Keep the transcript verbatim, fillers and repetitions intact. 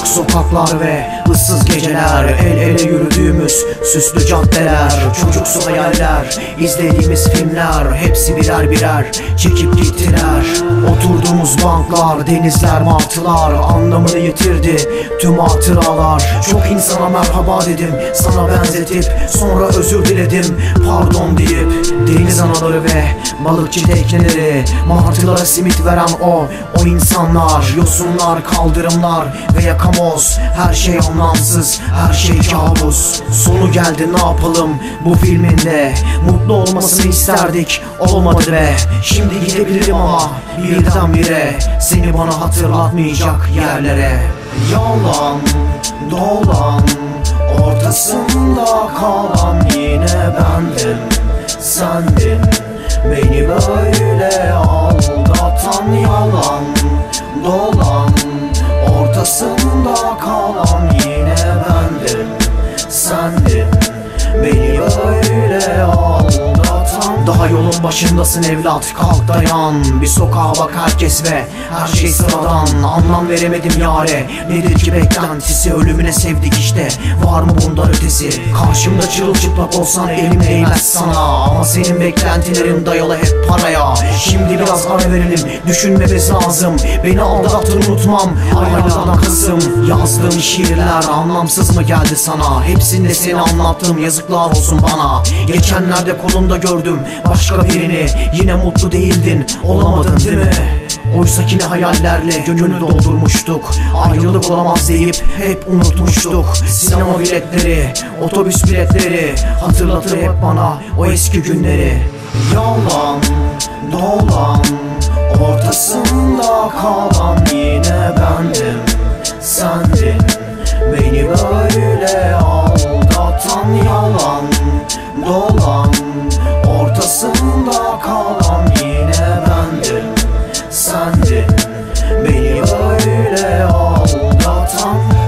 Karanlık sokaklar ve ıssız geceler, el ele yürüdüğümüz süslü caddeler, çocuksu hayaller, izlediğimiz filmler, hepsi birer birer çekip gittiler. Oturduğumuz banklar, denizler, martılar, anlamını yitirdi tüm hatıralar. Çok insana merhaba dedim, sana benzetip sonra özür diledim, pardon deyip. Deniz anaları ve balıkçı tekneleri, martılara simit veren o, o insanlar, yosunlar, kaldırımlar ve yakamoz. Her şey anlamsız, her şey kabus. Sonu geldi, ne yapalım bu filminde. Mutlu olmasını isterdik, olmadı be. Şimdi gidebilirim ama birdenbire seni bana hatırlatmayacak yerlere. Yalan dolan ortasında kalan yine bendim, sendin beni böyle aldatan. Yalan dolan ortasında kalan yine bendim, sendin beni böyle aldatan. Daha yolun başındasın evlat, kalk dayan. Bir sokağa bak herkes ve her şey sıradan. Anlam veremedim yare, nedir ki beklentisi. Ölümüne sevdik işte, var mı bundan ötesi? Karşımda çırılçıplak olsan elim değmez sana, ama senin beklentilerin dayalı hep paraya. Şimdi biraz ara verelim, düşünmemiz lazım. Beni aldattın unutmam, aynalardan kızım. Yazdığım şiirler anlamsız mı geldi sana? Hepsinde seni anlattım, yazıklar olsun bana. Geçenlerde kolunda gördüm başka birini, yine mutlu değildin, olamadın değil mi? Oysaki ne hayallerle gönlünü doldurmuştuk. Ayrılık olamaz deyip hep unutmuştuk. Sinema biletleri, otobüs biletleri hatırlatır hep bana o eski günleri. Yalan dolan ortasında kalan yine bendim, sendin beni böyle aldatan. Yalan dolan ortasında kalan yine bendim, sendin beni böyle aldatan.